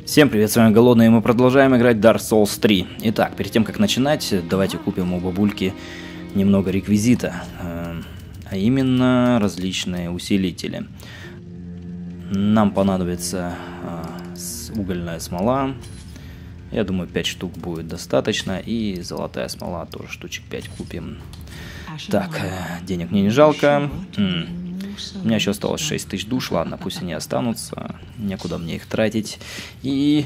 Всем привет, с вами Голодный, и мы продолжаем играть Dark Souls 3. Итак, перед тем как начинать, давайте купим у бабульки немного реквизита, а именно различные усилители. Нам понадобится угольная смола, я думаю 5 штук будет достаточно, и золотая смола тоже штучек 5 купим. Так, денег мне не жалко. У меня еще осталось 6000 душ, ладно, пусть они останутся, некуда мне их тратить. И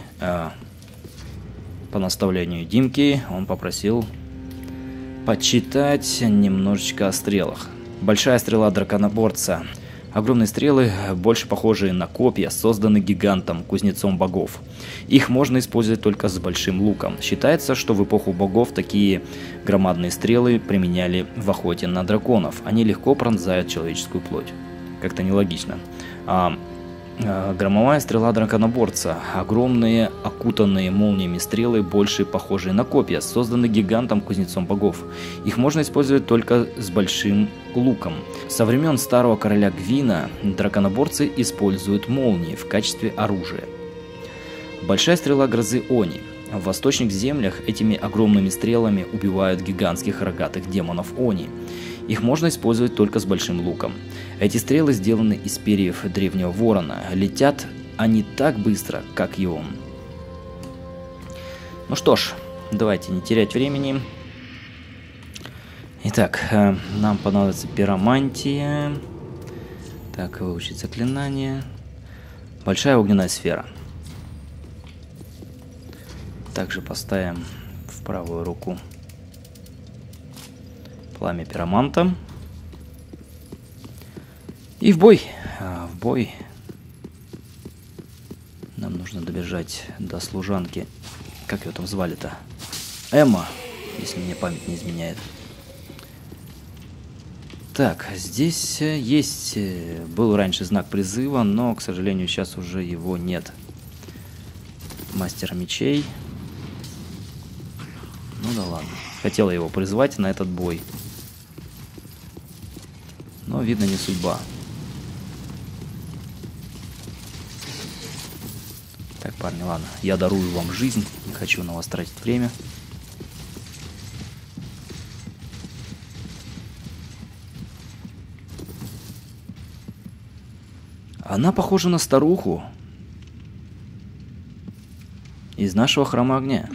по наставлению Димки он попросил почитать немножечко о стрелах. Большая стрела драконоборца. Огромные стрелы, больше похожие на копья, созданы гигантом, кузнецом богов. Их можно использовать только с большим луком. Считается, что в эпоху богов такие громадные стрелы применяли в охоте на драконов. Они легко пронзают человеческую плоть. Как-то нелогично. Громовая стрела драконоборца. Огромные, окутанные молниями стрелы, больше похожие на копья, созданы гигантом, кузнецом богов. Их можно использовать только с большим луком. Со времен старого короля Гвина драконоборцы используют молнии в качестве оружия. Большая стрела грозы Они. В восточных землях этими огромными стрелами убивают гигантских рогатых демонов Они. Их можно использовать только с большим луком. Эти стрелы сделаны из перьев древнего ворона. Летят они так быстро, как и он. Ну что ж, давайте не терять времени. Итак, нам понадобится пиромантия. Так, выучить заклинание. Большая огненная сфера. Также поставим в правую руку пламя пироманта. И в бой. В бой. Нам нужно добежать до служанки. Как ее там звали-то? Эмма, если мне память не изменяет. Так, здесь есть... Был раньше знак призыва, но, к сожалению, сейчас уже его нет. Мастер мечей. Ну да ладно. Хотела его призвать на этот бой. Но, видно, не судьба. Так, парни, ладно. Я дарую вам жизнь. Не хочу на вас тратить время. Она похожа на старуху из нашего храма огня.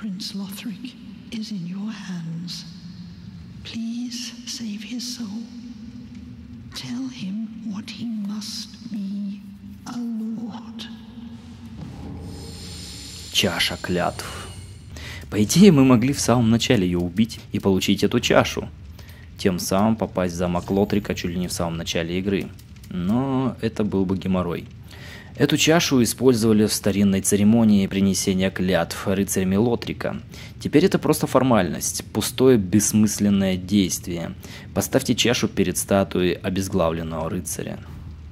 Чаша клятв. По идее, мы могли в самом начале ее убить и получить эту чашу. Тем самым попасть в замок Лотрика чуть ли не в самом начале игры. Но это был бы геморрой. Эту чашу использовали в старинной церемонии принесения клятв рыцарями Лотрика. Теперь это просто формальность, пустое бессмысленное действие. Поставьте чашу перед статуей обезглавленного рыцаря.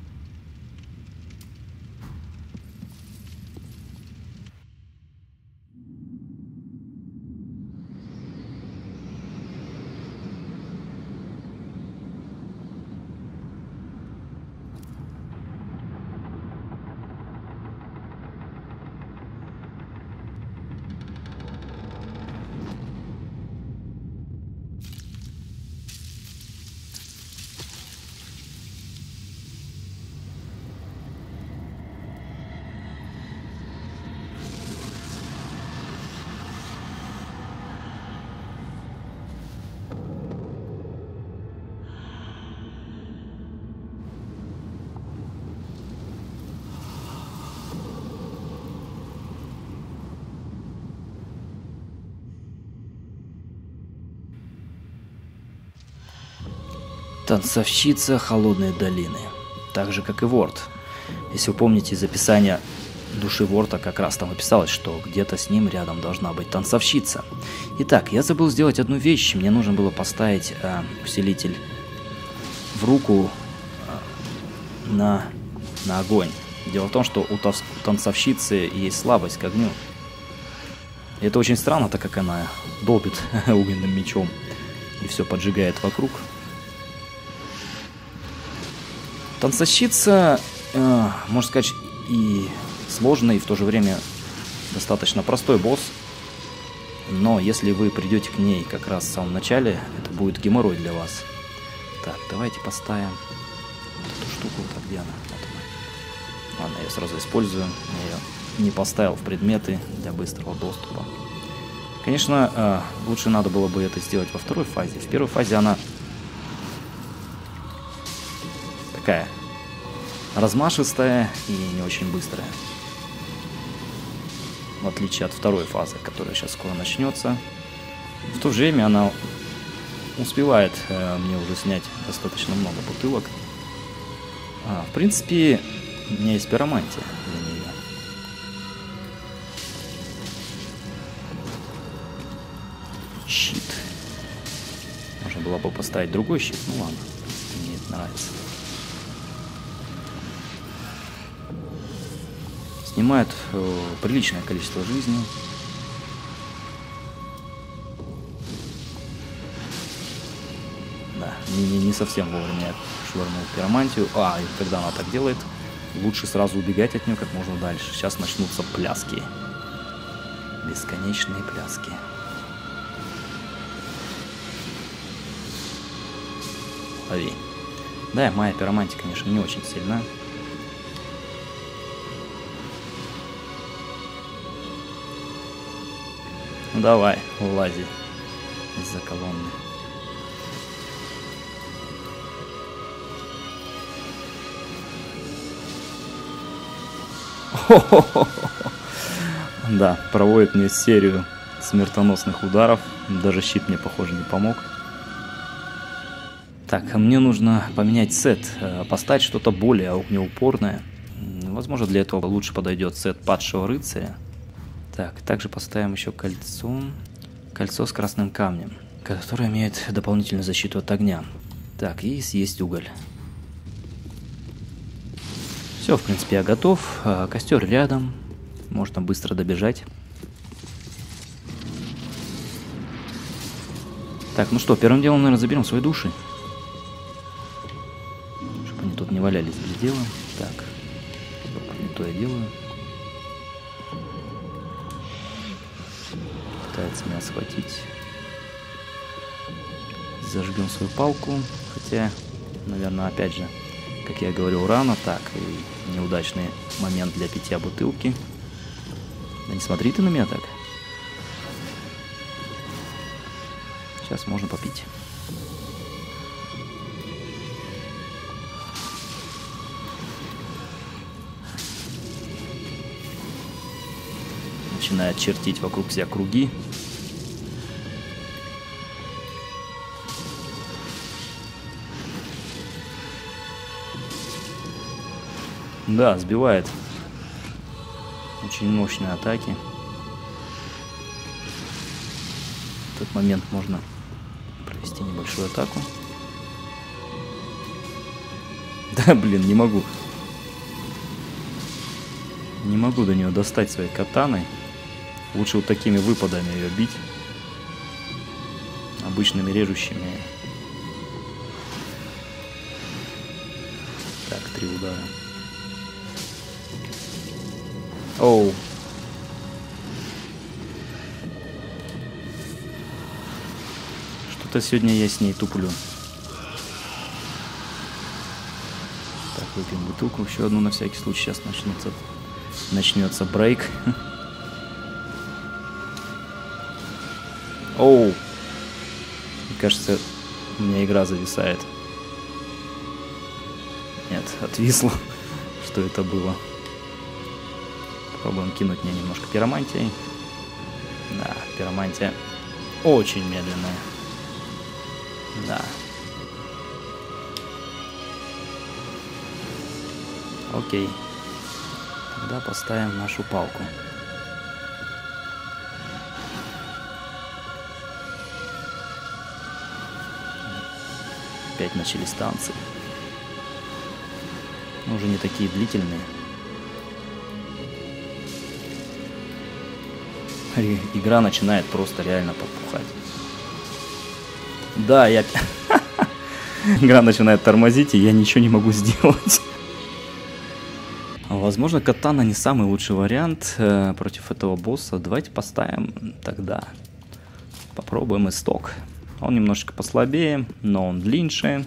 Танцовщица холодной долины. Так же, как и Ворд. Если вы помните из описания души Ворта, как раз там описалось, что где-то с ним рядом должна быть танцовщица. Итак, я забыл сделать одну вещь. Мне нужно было поставить усилитель в руку на огонь. Дело в том, что у танцовщицы есть слабость к огню. И это очень странно, так как она долбит огненным мечом и все поджигает вокруг. Танцовщица, можно сказать, и сложная, и в то же время достаточно простой босс. Но если вы придете к ней как раз в самом начале, это будет геморрой для вас. Так, давайте поставим вот эту штуку. Вот, где она? Вот она. Ладно, я ее сразу использую. Я ее не поставил в предметы для быстрого доступа. Конечно, лучше надо было бы это сделать во второй фазе. В первой фазе она такая размашистая и не очень быстрая. В отличие от второй фазы, которая сейчас скоро начнется. В то же время она успевает мне уже снять достаточно много бутылок. В принципе, у меня есть пиромантия для нее. Щит. Можно было бы поставить другой щит, ну ладно, мне это нравится. Снимает приличное количество жизни. Да, не совсем вовремя я швырнул пиромантию. И когда она так делает, лучше сразу убегать от нее как можно дальше. Сейчас начнутся пляски. Бесконечные пляски. Лови. Да, моя пиромантия, конечно, не очень сильна. Ну давай, вылази из-за колонны. Да, проводит мне серию смертоносных ударов. Даже щит мне, похоже, не помог. Так, мне нужно поменять сет, поставить что-то более огнеупорное. Возможно, для этого лучше подойдет сет падшего рыцаря. Так, также поставим еще кольцо. Кольцо с красным камнем, которое имеет дополнительную защиту от огня. Так, и съесть уголь. Все, в принципе, я готов. Костер рядом. Можно быстро добежать. Так, ну что, первым делом, наверное, заберем свои души. Чтобы они тут не валялись без дела. Так, не то я делаю. Пытается меня схватить. Зажгем свою палку. Хотя, наверное, опять же, как я говорил, рано. Так, и неудачный момент для питья бутылки. Да не смотри ты на меня так. Сейчас можно попить. Начинает чертить вокруг себя круги. Да, сбивает. Очень мощные атаки. В этот момент можно провести небольшую атаку. Да, блин, не могу. Не могу до нее достать своей катаной. Лучше вот такими выпадами ее бить. Обычными режущими. Так, 3 удара. Оу. Что-то сегодня я с ней туплю. Так, выпьем бутылку. Еще одну на всякий случай. Сейчас начнется брейк. Оу. Мне кажется, у меня игра зависает. Нет, отвисло. Что это было? Попробуем кинуть мне немножко пиромантии. Да, пиромантия очень медленная. Да. Окей. Тогда поставим нашу палку. Опять начались танцы. Но уже не такие длительные. Игра начинает просто реально подпухать. Да, я... Игра начинает тормозить, и я ничего не могу сделать. Возможно, катана не самый лучший вариант против этого босса. Давайте поставим тогда. Попробуем исток. Он немножечко послабее, но он длиннее.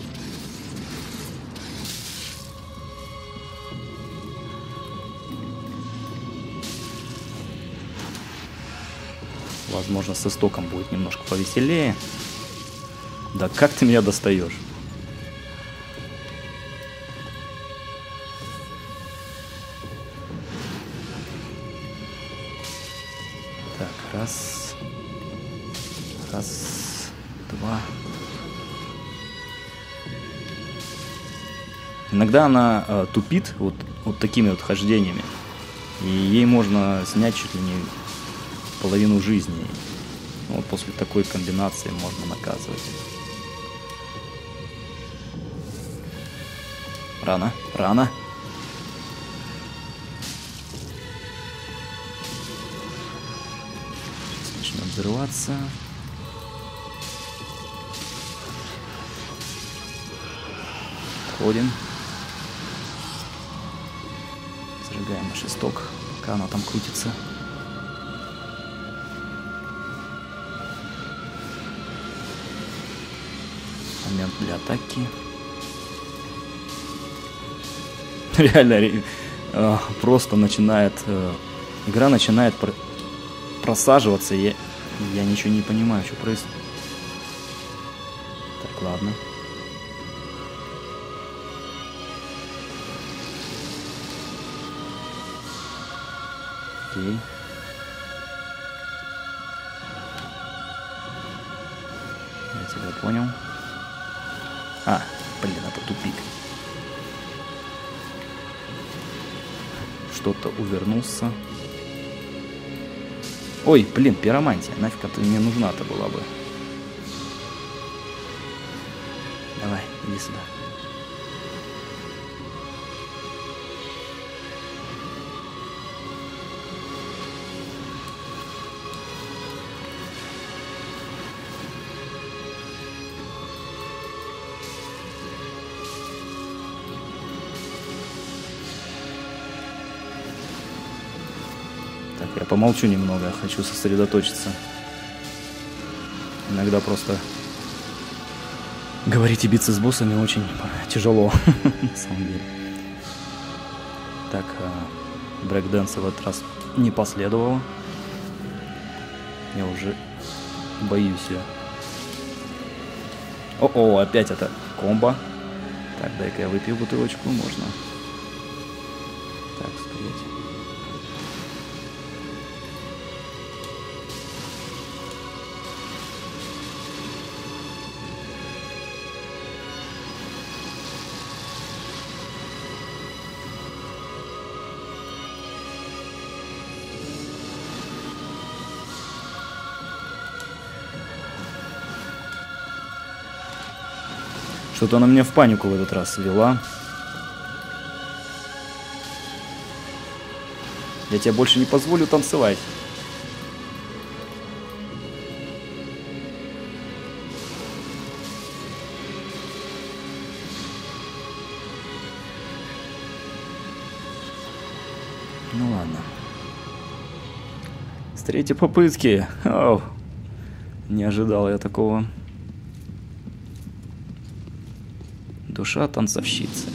Возможно, с истоком будет немножко повеселее. Да как ты меня достаешь? Так, раз, два. Иногда она тупит вот такими вот хождениями. И ей можно снять чуть ли не половину жизни. Вот после такой комбинации можно наказывать. Рано, рано. Сейчас начнет взрываться. Отходим. Зажигаем наш исток, пока она там крутится. Момент для атаки. Реально просто начинает... игра начинает просаживаться. Я ничего не понимаю, что происходит. Так, ладно. Окей. Я тебя понял. Блин, это тупик. Что-то увернулся. Ой, блин, пиромантия. Нафиг ты мне нужна-то была бы. Давай, иди сюда. Я помолчу немного, хочу сосредоточиться. Иногда просто говорить и биться с боссами очень тяжело, на самом деле. Так, брейкдэнса в этот раз не последовало. Я уже боюсь ее. О-о, опять это комбо. Так, дай-ка я выпью бутылочку, можно. Так, стоять. Что-то она меня в панику в этот раз ввела. Я тебе больше не позволю танцевать. Ну ладно. С третьей попытки. Оу. Не ожидал я такого. Душа танцовщицы.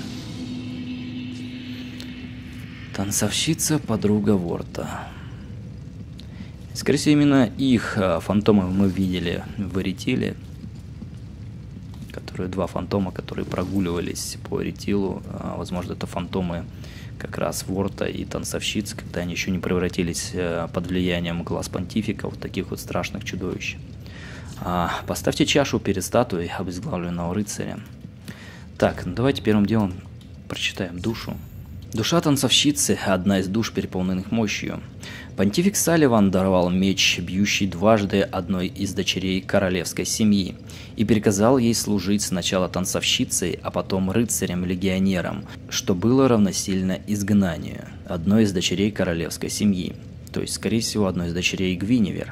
Танцовщица, подруга Ворта. Скорее всего, именно их фантомов мы видели в Эритиле. Два фантома, которые прогуливались по Эритилу. Возможно, это фантомы как раз Ворта и танцовщиц, когда они еще не превратились под влиянием глаз понтифика в таких вот страшных чудовищ. Поставьте чашу перед статуей обезглавленного рыцаря. Так, ну давайте первым делом прочитаем душу. Душа танцовщицы – одна из душ, переполненных мощью. Понтифик Салливан даровал меч, бьющий дважды одной из дочерей королевской семьи, и приказал ей служить сначала танцовщицей, а потом рыцарем-легионером, что было равносильно изгнанию одной из дочерей королевской семьи, то есть, скорее всего, одной из дочерей Гвиневер.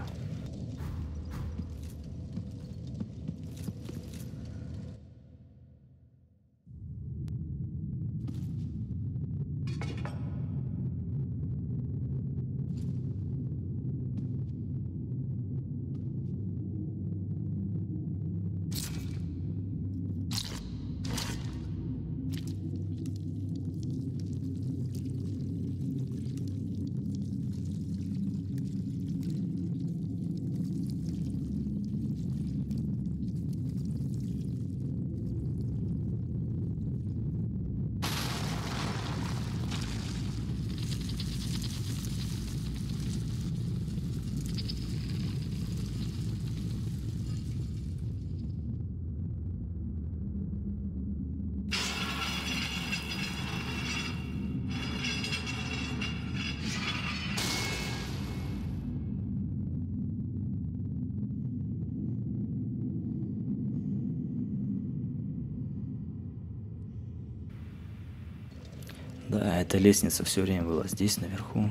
Да, эта лестница все время была здесь, наверху.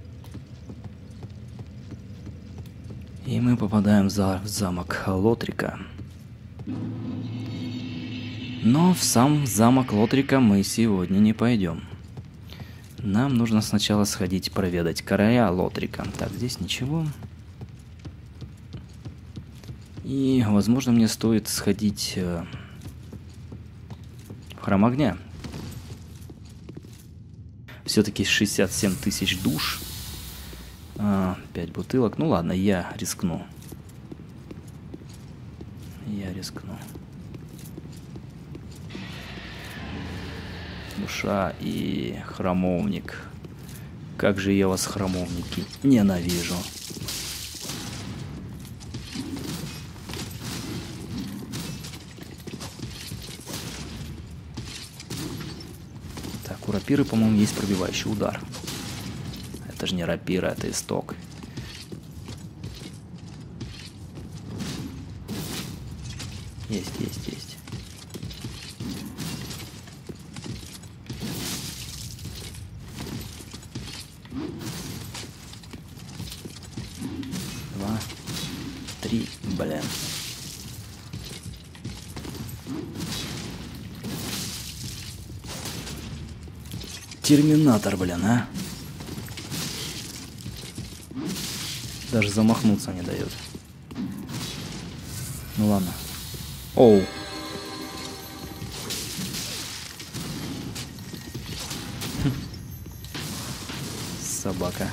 И мы попадаем в замок Лотрика. Но в сам замок Лотрика мы сегодня не пойдем. Нам нужно сначала сходить проведать короля Лотрика. Так, здесь ничего. И, возможно, мне стоит сходить в храм огня. Все-таки 67 тысяч душ. 5 бутылок. Ну ладно, я рискну. Душа и храмовник. Как же я вас, храмовники, ненавижу. Так, у рапиры, по-моему, есть пробивающий удар. Это же не рапира, это исток. Есть. Два, три, блин. Терминатор, блин, а? Даже замахнуться не дает. Ну ладно. Оу. Собака.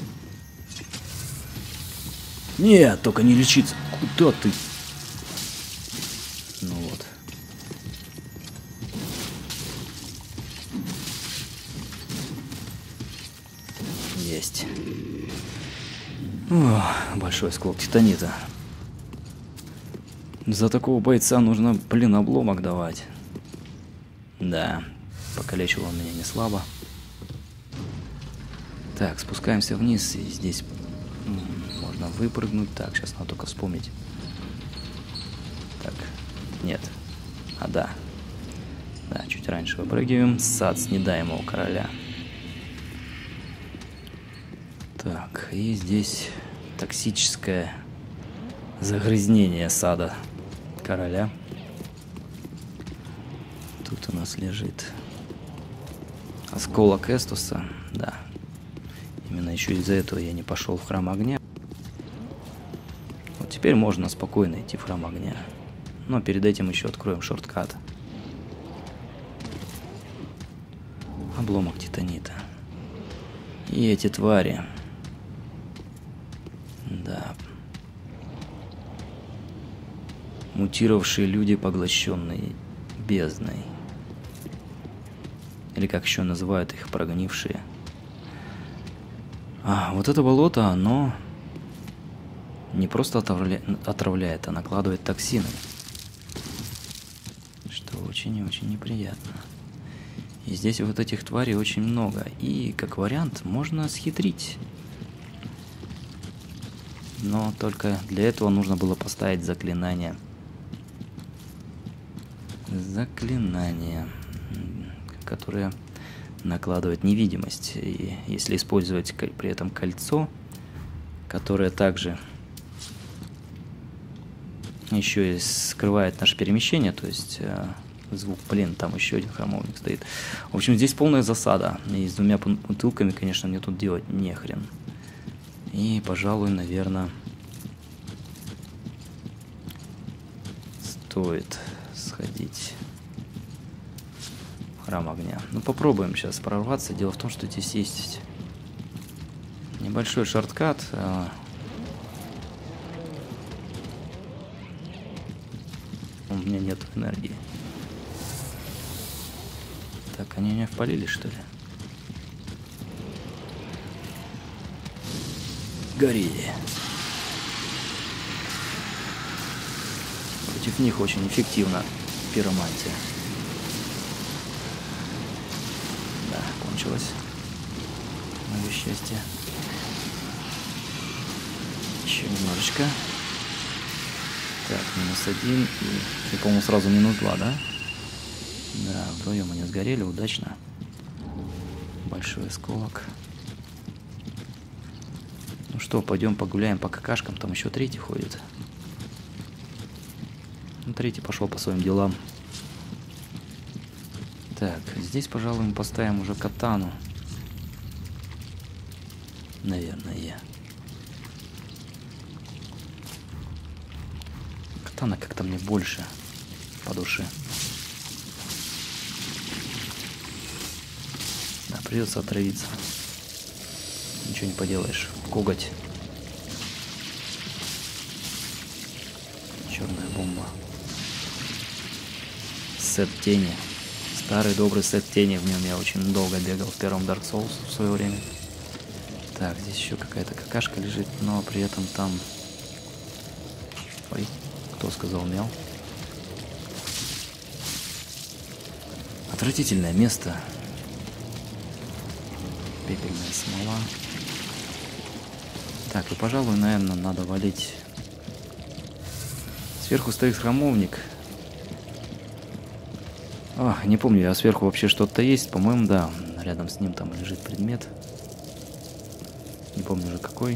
Нет, только не лечиться. Куда ты? Ну вот. Есть. О, большой осколок титанита. За такого бойца нужно, блин, обломок давать. Да, покалечил он меня не слабо. Так, спускаемся вниз, и здесь можно выпрыгнуть. Так, сейчас надо только вспомнить. Так, нет. А, да. Да, чуть раньше выпрыгиваем. Сад снедаемого короля. Так, и здесь токсическое загрязнение сада короля. Тут у нас лежит осколок Эстуса. Да. Именно еще из-за этого я не пошел в храм огня. Вот теперь можно спокойно идти в храм огня. Но перед этим еще откроем шорткат. Обломок титанита. И эти твари. Да. Мутировавшие люди, поглощенные бездной. Или как еще называют их, прогнившие. А, вот это болото, оно не просто отравляет, а накладывает токсины. Что очень и очень неприятно. И здесь вот этих тварей очень много. И, как вариант, можно схитрить. Но только для этого нужно было поставить заклинание. Заклинание, которое накладывает невидимость. И если использовать при этом кольцо, которое также еще и скрывает наше перемещение, то есть звук, блин, там еще один храмовник стоит. В общем, здесь полная засада. И с двумя бутылками, конечно, мне тут делать нехрен. И, пожалуй, наверное, стоит сходить в храм огня. Ну, попробуем сейчас прорваться. Дело в том, что здесь есть небольшой шорткат. У меня нет энергии. Так, они меня впалили, что ли? Гори. Против них очень эффективна пиромантия. Да, кончилось. Мое счастье. Еще немножечко. Так, -1 и, по-моему, сразу -2, да? Да, вдвоем они сгорели удачно. Большой осколок. Ну что, пойдем погуляем по какашкам. Там еще третий ходит. Ну, третий пошел по своим делам. Так, здесь, пожалуй, мы поставим уже катану. Наверное. Катана как-то мне больше по душе. Да, придется отравиться. Ничего не поделаешь. Коготь. Черная бомба. Сет тени. Старый добрый сет тени. В нем я очень долго бегал в первом Dark Souls в свое время. Так, здесь еще какая-то какашка лежит, но при этом там... Ой, кто сказал мяу? Отвратительное место. Пепельная смола. Так, и, пожалуй, наверное, надо валить. Сверху стоит храмовник. Не помню, а сверху вообще что-то есть. По-моему, да. Рядом с ним там лежит предмет. Не помню уже какой.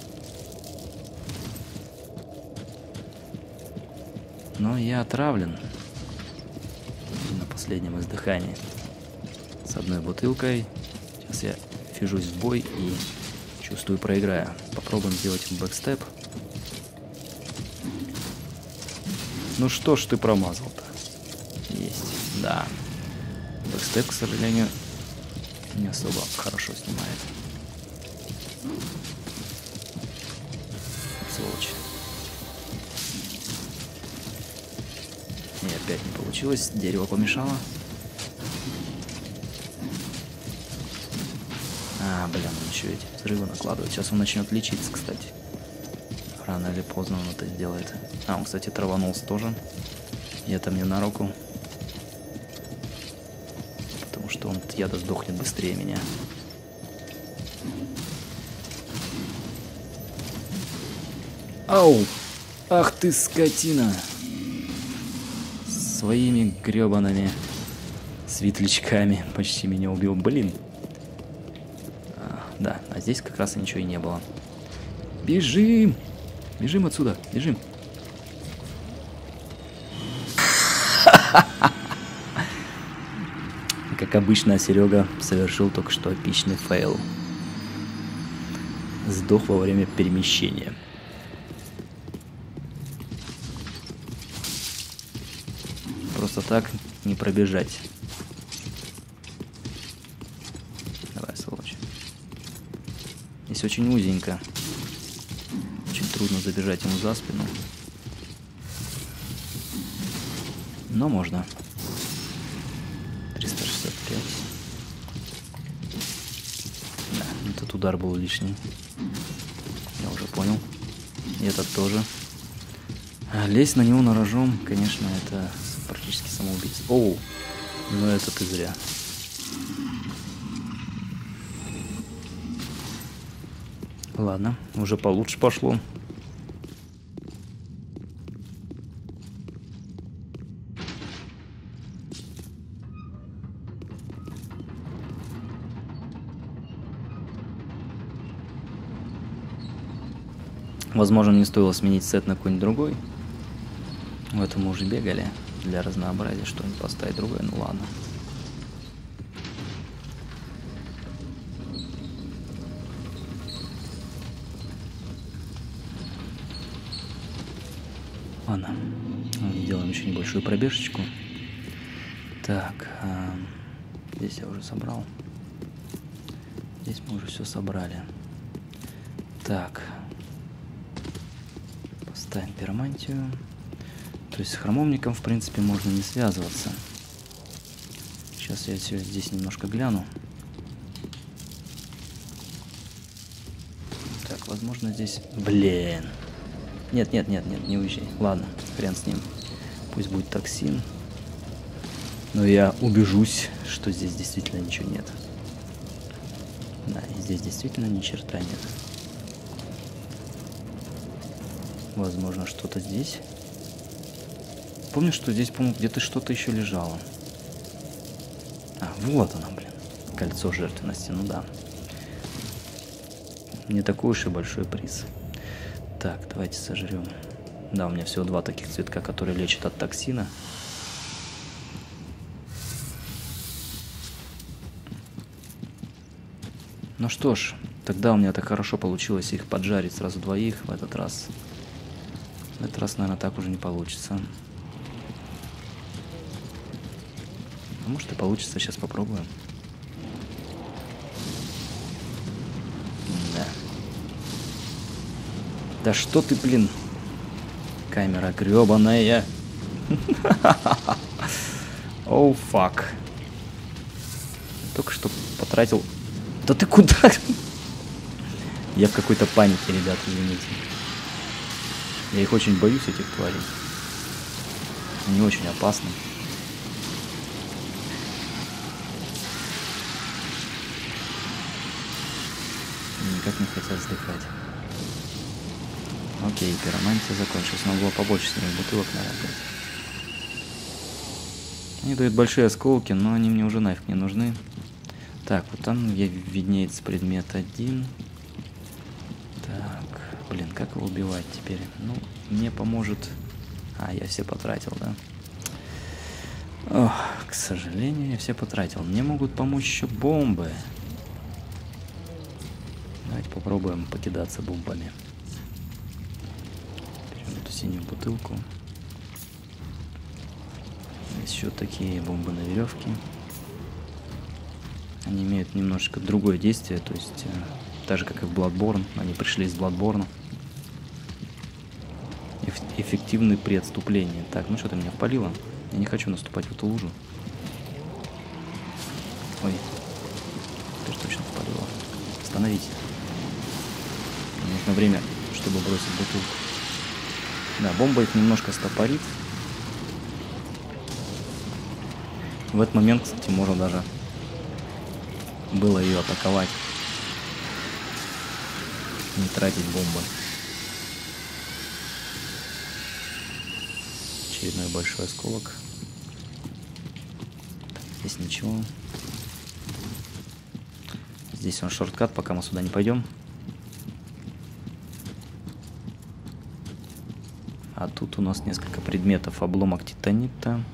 Но я отравлен. На последнем издыхании. С одной бутылкой. Сейчас я фижусь в бой и чувствую, проиграю. Попробуем сделать бэкстеп. Ну что ж ты промазал-то? Есть, да. Бэкстеп, к сожалению, не особо хорошо снимает. Сволочь. И опять не получилось. Дерево помешало. Блин, он еще эти взрывы накладывает. Сейчас он начнет лечиться, кстати. Рано или поздно он это сделает. Он, кстати, траванулся тоже. И это мне на руку. Потому что он от яда сдохнет быстрее меня. Ау! Ах ты, скотина! Своими гребаными светлячками почти меня убил. Блин. Да, а здесь как раз и ничего и не было. Бежим! Бежим отсюда, бежим. Как обычно, Серега совершил только что эпичный фейл. Сдох во время перемещения. Просто так не пробежать. Давай, сволочь. Здесь очень узенько. Очень трудно забежать ему за спину. Но можно. 365. Да, этот удар был лишний. Я уже понял. И этот тоже. Лезть на него ножом, конечно, это практически самоубийство. Оу, ну это ты зря. Ладно, уже получше пошло. Возможно, не стоило сменить сет на какой-нибудь другой. В этом мы уже бегали. Для разнообразия что-нибудь поставить другое, ну ладно. Ладно, делаем еще небольшую пробежечку. Так, здесь я уже собрал. Здесь мы уже все собрали. Так, поставим пиромантию. То есть с храмовником, в принципе, можно не связываться. Сейчас я все здесь немножко гляну. Так, возможно, здесь... Блин. Нет, не уезжай. Ладно, хрен с ним. Пусть будет токсин. Но я убежусь, что здесь действительно ничего нет. Да, и здесь действительно ни черта нет. Возможно, что-то здесь. Помню, что здесь, по-моему, где-то что-то еще лежало. Вот она, блин. Кольцо жертвенности, ну да. Не такой уж и большой приз. Так, давайте сожрем. Да, у меня всего 2 таких цветка, которые лечат от токсина. Ну что ж, тогда у меня так хорошо получилось их поджарить сразу 2 в этот раз. В этот раз, наверное, так уже не получится. А может и получится, сейчас попробуем. Да. Да что ты, блин. Камера гребаная. Оу, фак. Только что потратил... Да ты куда? Я в какой-то панике, ребят, извините. Я их очень боюсь, этих тварей. Они очень опасны. Никак не хотят сдыхать. Окей, пиромантия закончилась. Надо было побольше с ними бутылок, наверное. Они дают большие осколки, но они мне уже нафиг не нужны. Так, вот там виднеется предмет 1. Так, блин, как его убивать теперь? Ну, мне поможет... А, я все потратил, да? Ох, к сожалению, я все потратил. Мне могут помочь еще бомбы. Давайте попробуем покидаться бомбами. Берем эту синюю бутылку. Есть еще такие бомбы на веревке. Они имеют немножечко другое действие, то есть так же, как и в Bloodborne. Они пришли из Bloodborne. Эффективны при отступлении. Так, ну что-то меня впалило. Я не хочу наступать в эту лужу. Ой, ты же точно впалило. Остановите. Мне нужно время, чтобы бросить бутылку. Да, бомба их немножко стопорит. В этот момент, кстати, можно даже было ее атаковать. Не тратить бомбы. Очередной большой осколок. Здесь ничего. Здесь он шорткат, пока мы сюда не пойдем. А тут у нас несколько предметов. Обломок титанита.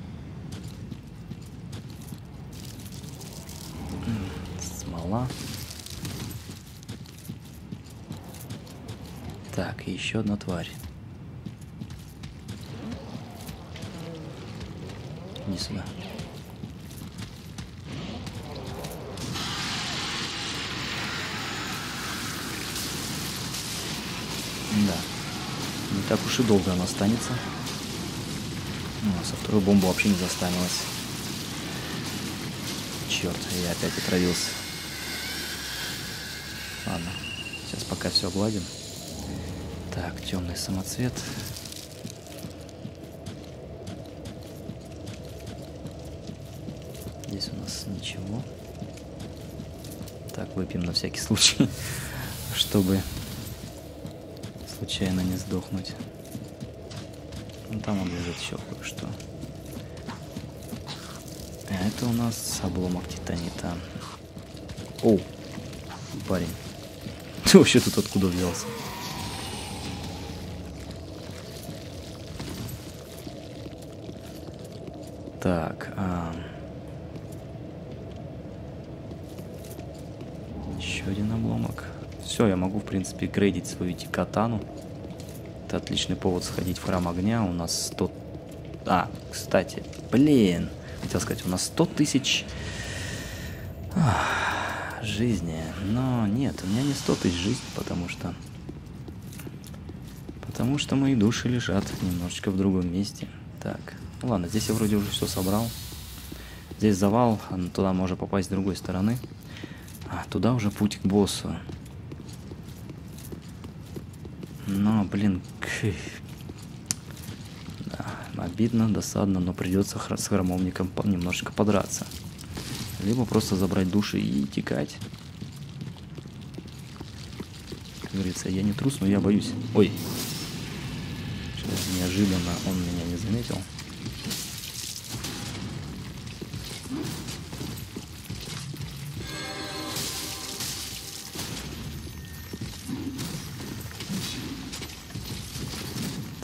Смола. Так, и еще одна тварь. Иди сюда. Да. Не так уж и долго она останется. Ну, а со второй бомбы вообще не застанилась. Черт, я опять отравился. Ладно, сейчас пока все гладим. Так, темный самоцвет. Здесь у нас ничего. Так, выпьем на всякий случай, чтобы случайно не сдохнуть. Ну, там он лежит еще кое-что. А это у нас обломок титанита. О, парень. Ты вообще тут откуда взялся? Так, еще один обломок. Все, я могу, в принципе, грейдить свою катану. Это отличный повод сходить в храм огня. У нас 100... А, кстати, блин. Хотел сказать, у нас 100 тысяч жизни. Но нет, у меня не 100 тысяч жизни, потому что мои души лежат немножечко в другом месте. Так, ну ладно, здесь я вроде уже все собрал. Здесь завал, туда можно попасть с другой стороны. А туда уже путь к боссу. Но, блин, да, обидно, досадно, но придется с храмовником немножечко подраться. Либо просто забрать души и текать. Как говорится, я не трус, но я боюсь. Ой. Сейчас неожиданно он меня не заметил.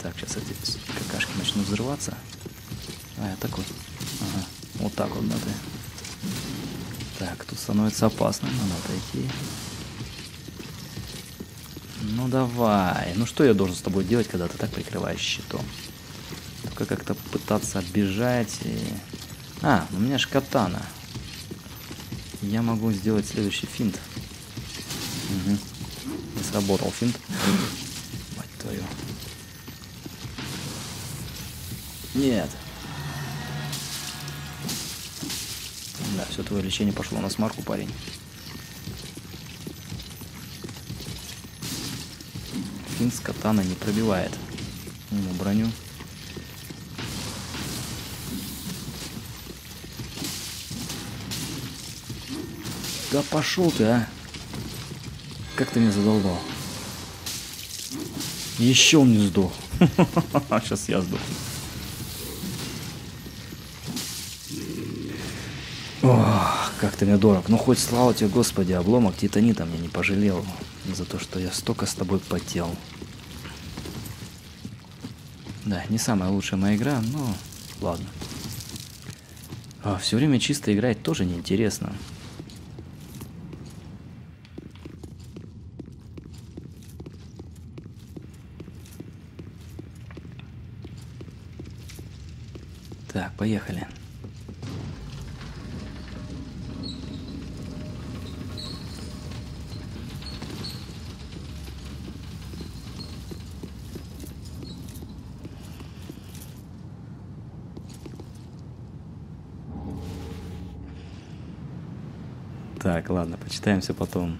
Так, сейчас эти какашки начнут взрываться. А, я такой. Ага, вот так вот надо. Так, тут становится опасно, надо отойти. Ну давай. Ну что я должен с тобой делать, когда ты так прикрываешь щитом? Только как-то пытаться оббежать и... А, у меня же катана. Я могу сделать следующий финт. Угу. Не сработал финт. Мать твою. Нет. Да, все твое лечение пошло на смарку, парень. Финт с катана не пробивает ему броню. Да пошел ты, а! Как ты меня задолбал? Еще он не сдох. Сейчас я сдох. Ох, как ты мне дорог. Ну хоть слава тебе, Господи, обломок титанита мне не пожалел за то, что я столько с тобой потел. Да, не самая лучшая моя игра, но ладно. А все время чисто играть тоже неинтересно. Так, поехали. Так, ладно, почитаем все потом.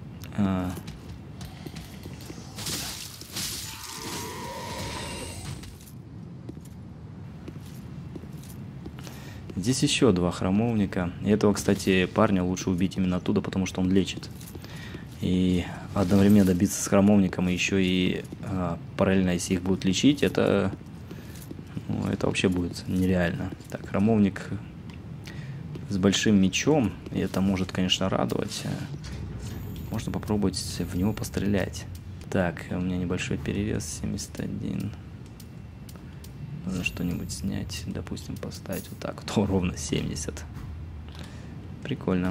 Здесь еще два храмовника. И этого, кстати, парня лучше убить именно оттуда, потому что он лечит. И одновременно биться с храмовником, и еще и параллельно, если их будут лечить, это, ну, это вообще будет нереально. Так, храмовник с большим мечом, и это может, конечно, радовать. Можно попробовать в него пострелять. Так, у меня небольшой перевес, 71. Нужно что-нибудь снять, допустим, поставить вот так, то ровно 70. Прикольно.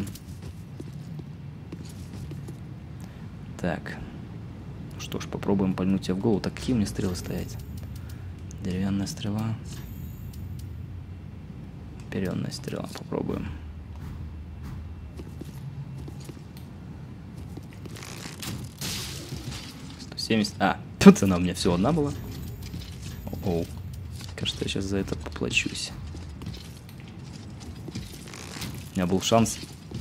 Так, ну что ж, попробуем пальнуть тебя в голову. Так, какие у меня стрелы стоять? Деревянная стрела. Перенная стрела, попробуем. А, тут она у меня всего одна была. Оу. Кажется, я сейчас за это поплачусь. У меня был шанс.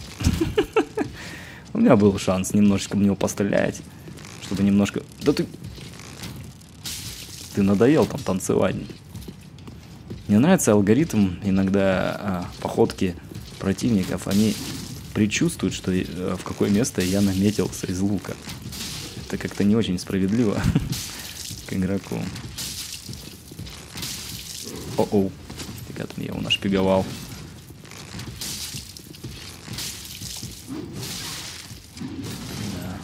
У меня был шанс немножечко в него пострелять. Чтобы немножко... Да ты... Ты надоел там танцевать. Мне нравится алгоритм иногда походки противников. Они предчувствуют, что в какое место я наметился из лука. Это как-то не очень справедливо к игроку. О-оу. Ребята, я его нашпиговал. Да.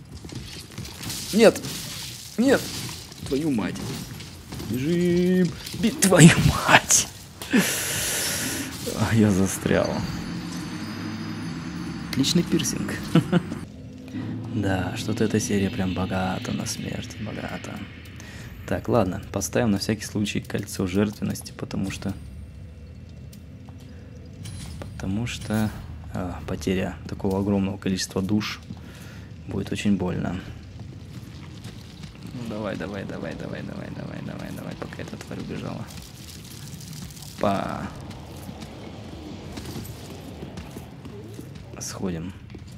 Нет! Нет! Твою мать! Бежим! Твою мать! Я застрял. Отличный пирсинг. Да, что-то эта серия прям богата на смерть. Богата. Так, ладно, поставим на всякий случай кольцо жертвенности, потому что потеря такого огромного количества душ будет очень больно. Ну, давай, пока эта тварь убежала. Опа. Сходим.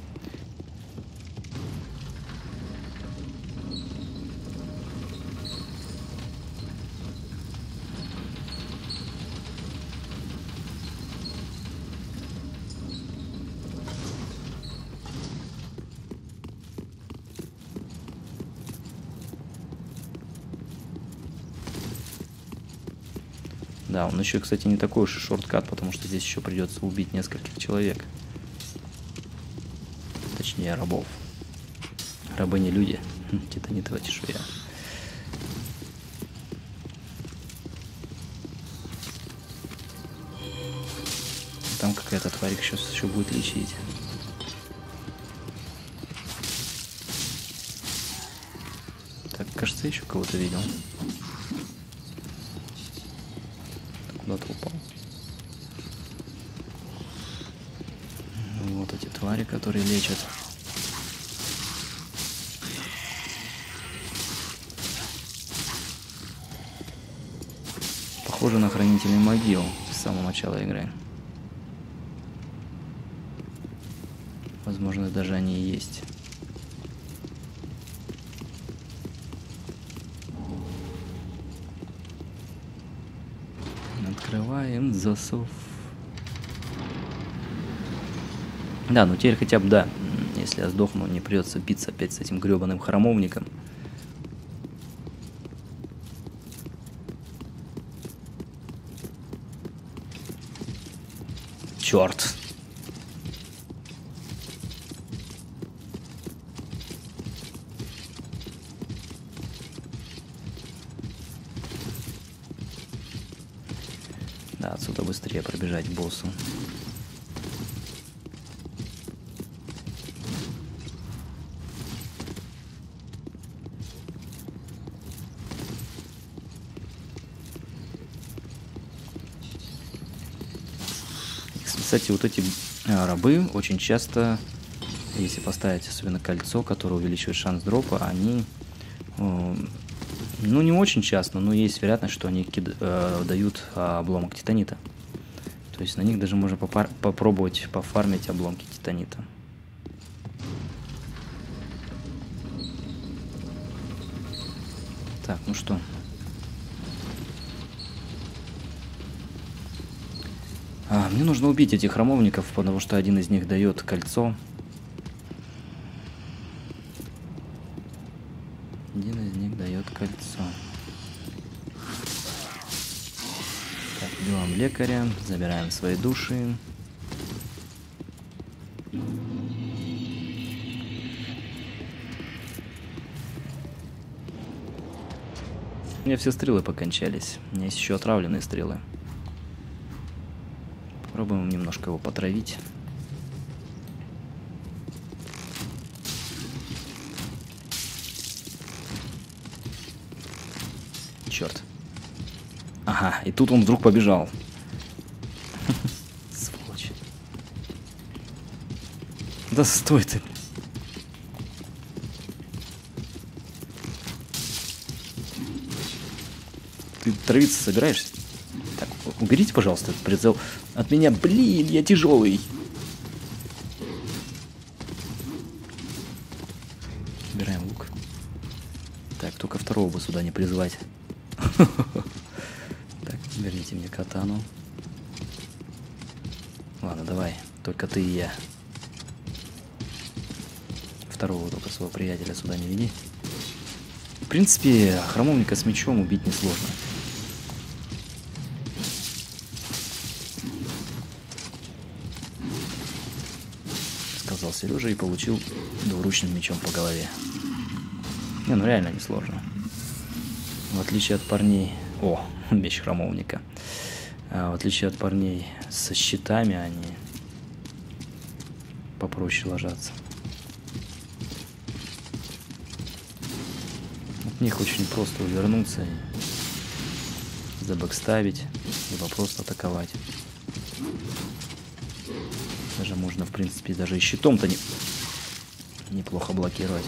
Да, он еще, кстати, не такой уж и шорткат, потому что здесь еще придется убить нескольких человек. Точнее, рабов. Рабы не люди. Титанитовая чешуя. там какая-то тварик сейчас еще будет лечить. Так, кажется, еще кого-то видел. Куда-то упал. Вот эти твари, которые лечат. Похоже на хранителей могил с самого начала игры. Возможно, даже они и есть. Открываем засов. Да, ну теперь хотя бы, да, если я сдохну, не придется биться опять с этим гребаным храмовником. Черт. Да, отсюда быстрее пробежать к боссу. Кстати, вот эти рабы очень часто, если поставить особенно кольцо, которое увеличивает шанс дропа, они, ну не очень часто, но есть вероятность, что они дают обломок титанита. То есть на них даже можно попробовать пофармить обломки титанита. Так, ну что? Мне нужно убить этих храмовников, потому что один из них дает кольцо. Один из них дает кольцо. Так, убиваем лекаря, забираем свои души. У меня все стрелы покончались. У меня есть еще отравленные стрелы. Попробуем немножко его потравить. Черт. Ага, и тут он вдруг побежал. Сволочь. Да стой ты. Ты травиться собираешься? Так, уберите, пожалуйста, этот прицел от меня. Блин, я тяжелый. Убираем лук. Так, только второго бы сюда не призвать. Так, верните мне катану. Ладно, давай, только ты и я. Второго только своего приятеля сюда не веди. В принципе, храмовника с мечом убить несложно. Сказал Сережа и получил двуручным мечом по голове. Не, ну реально несложно. В отличие от парней... О, меч храмовника. В отличие от парней со щитами, они попроще ложатся. От них очень просто увернуться и забэкставить, либо просто атаковать. Даже можно, в принципе, даже и щитом-то неплохо блокировать.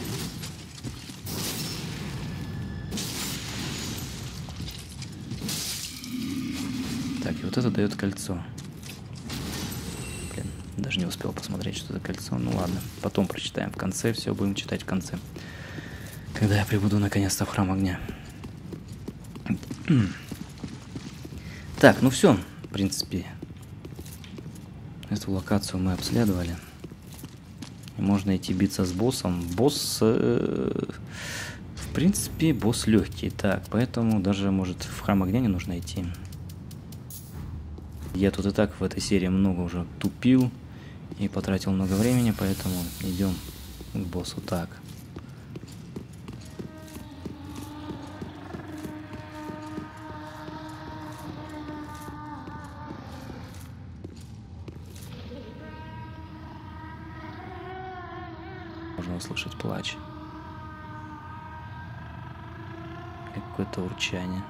Так, и вот это дает кольцо. Блин, даже не успел посмотреть, что это кольцо. Ну ладно, потом прочитаем в конце, все будем читать в конце. Когда я прибуду наконец-то в храм огня. Так, ну все, в принципе. Эту локацию мы обследовали. И можно идти биться с боссом. Босс, в принципе, босс легкий. Так, поэтому даже, может, в храм огня не нужно идти. Я тут и так в этой серии много уже тупил и потратил много времени, поэтому идем к боссу так. услышать плач. Какое-то урчание.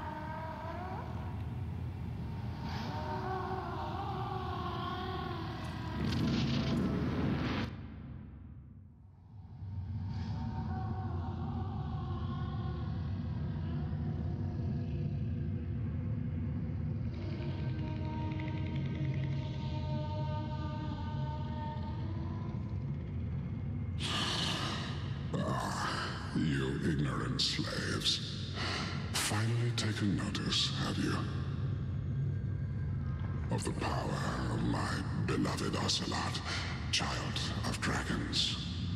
You ignorant slaves. Finally taken notice, have you? Of the power of my beloved Ocelot, child of dragons.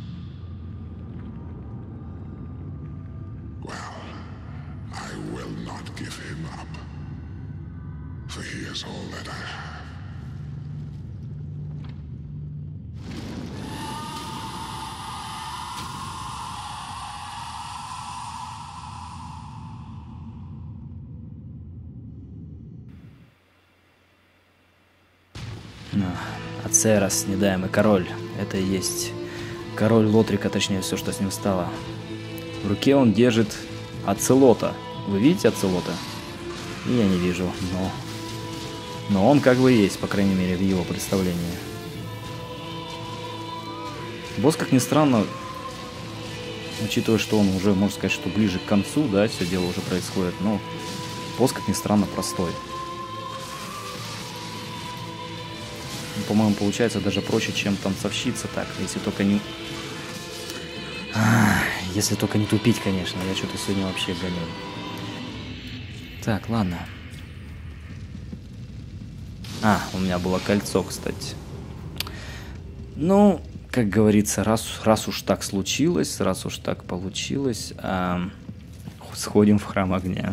Well, I will not give him up. For he is all that I have. Ацерос, недаемый король. Это и есть король Лотрика, точнее, все, что с ним стало. В руке он держит Оцелота. Вы видите Оцелота? Я не вижу, но он как бы есть, по крайней мере, в его представлении. Босс, как ни странно, учитывая, что он уже, можно сказать, что ближе к концу, да, все дело уже происходит, но босс, как ни странно, простой. По-моему, получается даже проще, чем танцовщица, так, если только не... Если только не тупить, конечно, я что-то сегодня вообще гоню. Так, ладно. У меня было кольцо, кстати. Ну, как говорится, раз уж так случилось, раз уж так получилось, сходим в храм огня.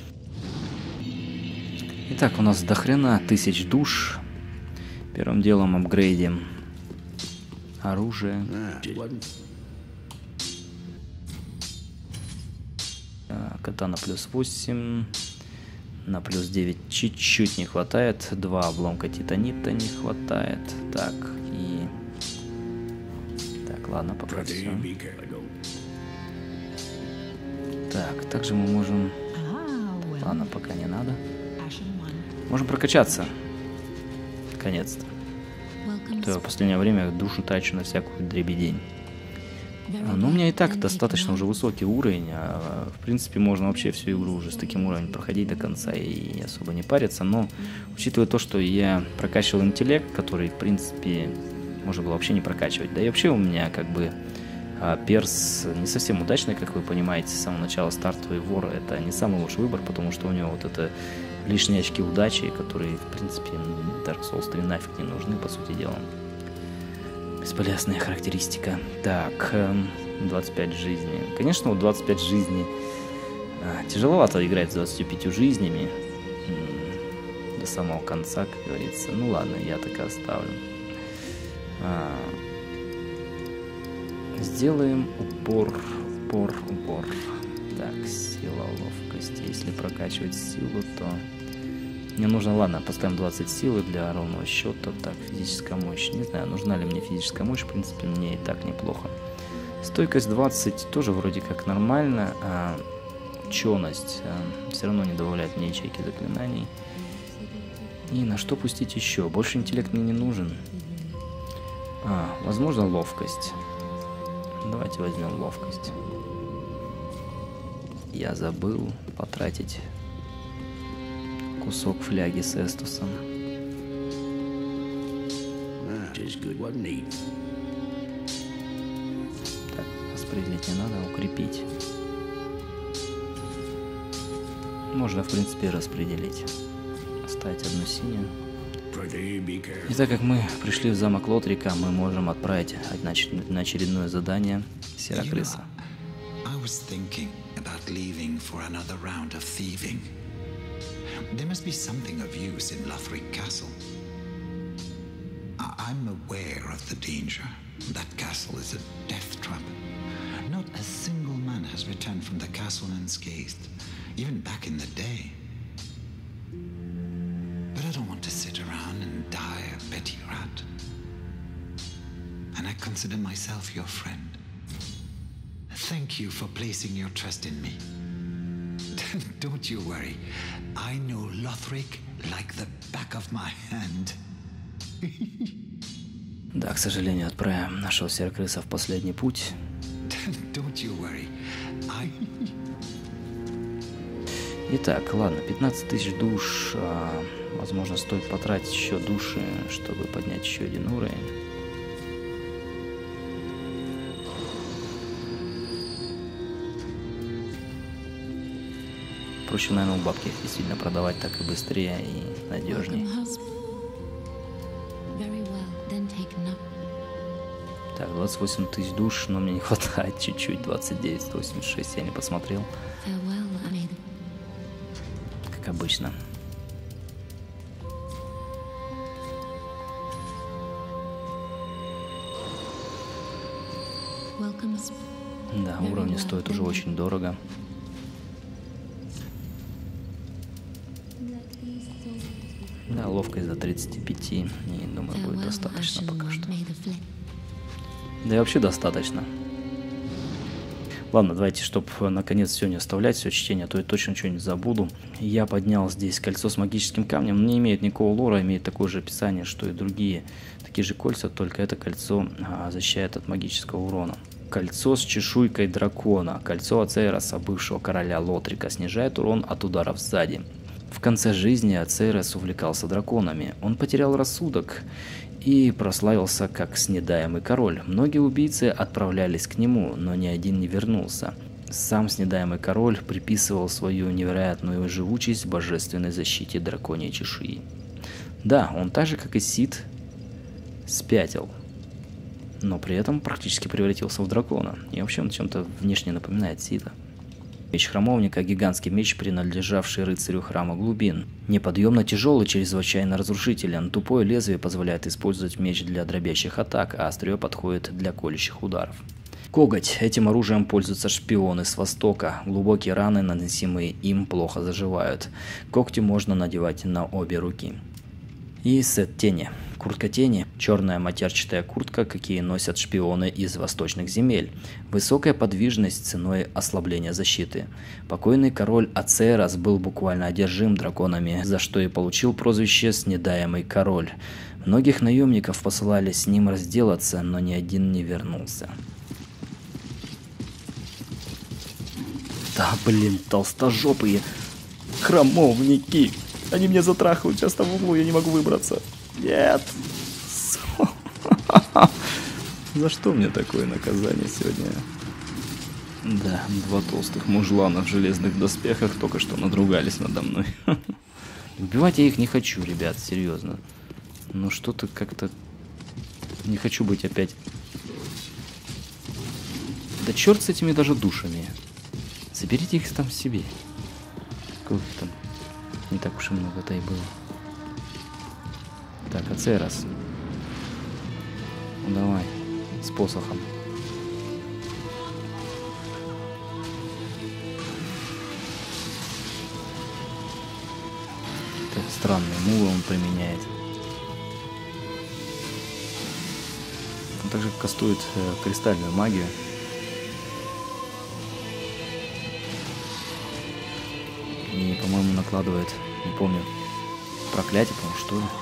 Итак, у нас дохрена 1000 душ. Первым делом апгрейдим оружие. Катана плюс 8. На плюс 9 чуть-чуть не хватает. 2 обломка титанита не хватает. Так, и... Так, ладно, пока все. Так, также мы можем... Ладно, пока не надо. Можем прокачаться. Наконец-то. То я в последнее время душу трачу на всякую дребедень. Но у меня и так достаточно уже высокий уровень. В принципе, можно вообще всю игру уже с таким уровнем проходить до конца и особо не париться. Но, учитывая то, что я прокачивал интеллект, который, в принципе, можно было вообще не прокачивать. Да и вообще у меня, как бы, перс не совсем удачный, как вы понимаете. С самого начала стартовый вор — это не самый лучший выбор, потому что у него вот это... лишние очки удачи, которые, в принципе, Dark Souls 3 нафиг не нужны, по сути дела. Бесполезная характеристика. Так, 25 жизней. Конечно, вот 25 жизней. Тяжеловато играть с 25 жизнями. До самого конца, как говорится. Ну ладно, я так и оставлю. Сделаем упор. Так, сила, ловкость. Если прокачивать силу, то... Мне нужно, ладно, поставим 20 силы для ровного счета. Так, физическая мощь. Не знаю, нужна ли мне физическая мощь. В принципе, мне и так неплохо. Стойкость 20 тоже вроде как нормально. Ученость все равно не добавляет мне ячейки заклинаний. И на что пустить еще? Больше интеллект мне не нужен. Возможно, ловкость. Давайте возьмем ловкость. Я забыл потратить кусок фляги с Эстусом. Так, распределить не надо, укрепить. Можно, в принципе, распределить. Оставить одну синюю. И так как мы пришли в замок Лотрика, мы можем отправить на очередное задание Серокрыса. There must be something of use in Lothric Castle. I'm aware of the danger. That castle is a death trap. Not a single man has returned from the castle unscathed, even back in the day. But I don't want to sit around and die a petty rat. And I consider myself your friend. Thank you for placing your trust in me. Don't you worry. I know Lothric like the back of my hand. Да, к сожалению, отправим нашего серокрыса в последний путь. Don't you worry. Итак, ладно, 15 тысяч душ. Возможно, стоит потратить еще души, чтобы поднять еще один уровень. Проще, наверное, у бабки их действительно продавать так и быстрее и надежнее. Так, 28 тысяч душ, но мне не хватает чуть-чуть. 29, 186 я не посмотрел. Как обычно. Да, уровни стоят уже очень дорого. Да, ловкость до 35. И думаю, будет достаточно пока что. Да и вообще достаточно. Ладно, давайте, чтобы наконец все не оставлять, все чтение, а то я точно что-нибудь забуду. Я поднял здесь кольцо с магическим камнем. Не имеет никакого лора, имеет такое же описание, что и другие такие же кольца, только это кольцо защищает от магического урона. Кольцо с чешуйкой дракона. Кольцо Ацейроса, бывшего короля Лотрика, снижает урон от ударов сзади. В конце жизни Ацейрос увлекался драконами. Он потерял рассудок и прославился как снедаемый король. Многие убийцы отправлялись к нему, но ни один не вернулся. Сам снедаемый король приписывал свою невероятную живучесть божественной защите драконьей чешуи. Да, он так же, как и Сид, спятил, но при этом практически превратился в дракона. И вообще он чем-то внешне напоминает Сида. Меч храмовника – гигантский меч, принадлежавший рыцарю храма глубин. Неподъемно тяжелый, чрезвычайно разрушителен. Тупое лезвие позволяет использовать меч для дробящих атак, а острие подходит для колющих ударов. Коготь. Этим оружием пользуются шпионы с Востока. Глубокие раны, наносимые им, плохо заживают. Когти можно надевать на обе руки. И сет тени. Куртка тени – черная матерчатая куртка, какие носят шпионы из восточных земель. Высокая подвижность ценой ослабления защиты. Покойный король Ацейрос был буквально одержим драконами, за что и получил прозвище «Снедаемый король». Многих наемников посылали с ним разделаться, но ни один не вернулся. Да блин, толстожопые храмовники! Они меня затрахают часто в углу, я не могу выбраться. Нет. За что мне такое наказание сегодня? Да, два толстых мужлана в железных доспехах только что надругались надо мной. Убивать я их не хочу, ребят, серьезно. Но что-то как-то... Не хочу быть опять... Да черт с этими даже душами. Заберите их там себе. Сколько там? Не так уж и много-то и было. Так, Ацейрос. Ну, давай, с посохом. Так, странные мувы он применяет. Он также кастует кристальную магию. И, по-моему, накладывает, не помню, проклятие, по-моему, что ли.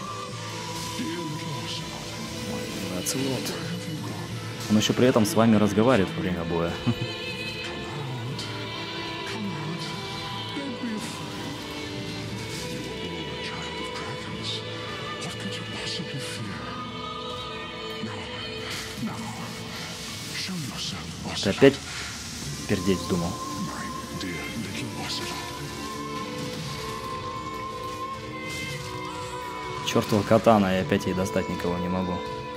Ой, он еще при этом с вами разговаривает во время боя. Ты опять пердеть вздумал? Чертова катана, я опять ей достать никого не могу.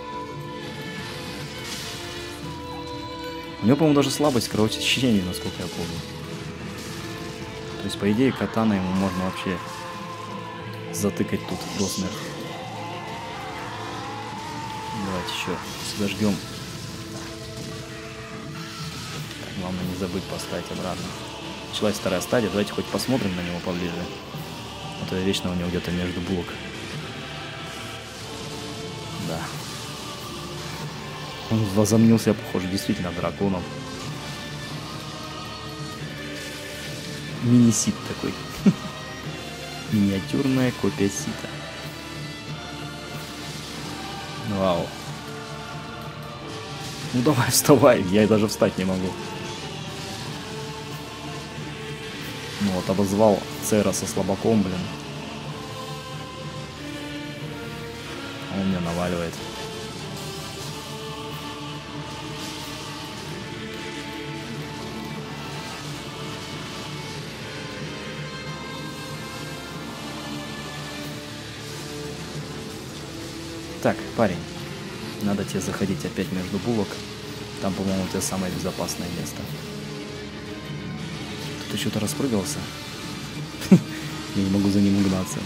У него, по-моему, даже слабость к кровотечению, насколько я помню. То есть, по идее, катана ему можно вообще затыкать тут до смерти. Давайте еще зажгем. Главное не забыть поставить обратно. Началась вторая стадия, давайте хоть посмотрим на него поближе. А то я вечно у него где-то между блок. Да. Он возомнился, похоже, действительно драконом. Мини-сит такой. Миниатюрная копия сита. Вау. Ну давай, вставай, я даже встать не могу. Ну вот, обозвал Цероса слабаком, блин. А он меня наваливает. Так, парень, надо тебе заходить опять между булок. Там, по-моему, у тебя самое безопасное место. Ты что-то распрыгался? Я не могу за ним угнаться.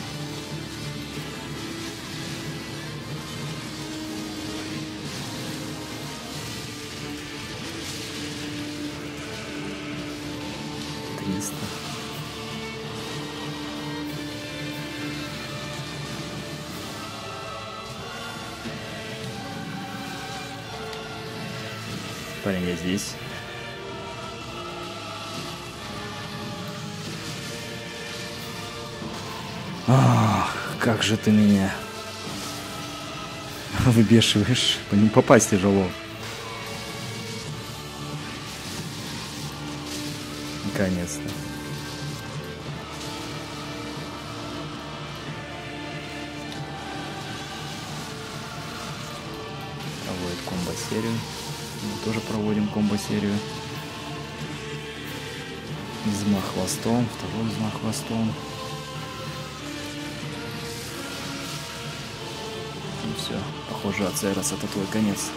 Парень, я здесь. Ах, как же ты меня выбешиваешь. По ним попасть тяжело. Наконец-то. Проводит комбо-серию. Мы тоже проводим комбо-серию. Взмах хвостом, второй взмах хвостом. И все, похоже, Ацерос это твой конец.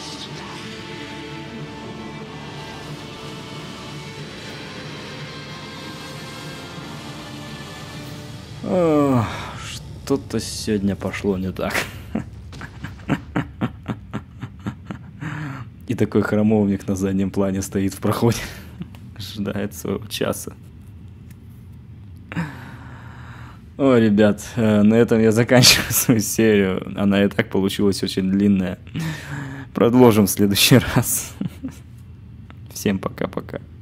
Что-то сегодня пошло не так. И такой храмовник на заднем плане стоит в проходе. Ждает своего часа. О, ребят, на этом я заканчиваю свою серию. Она и так получилась очень длинная. Продолжим в следующий раз. Всем пока-пока.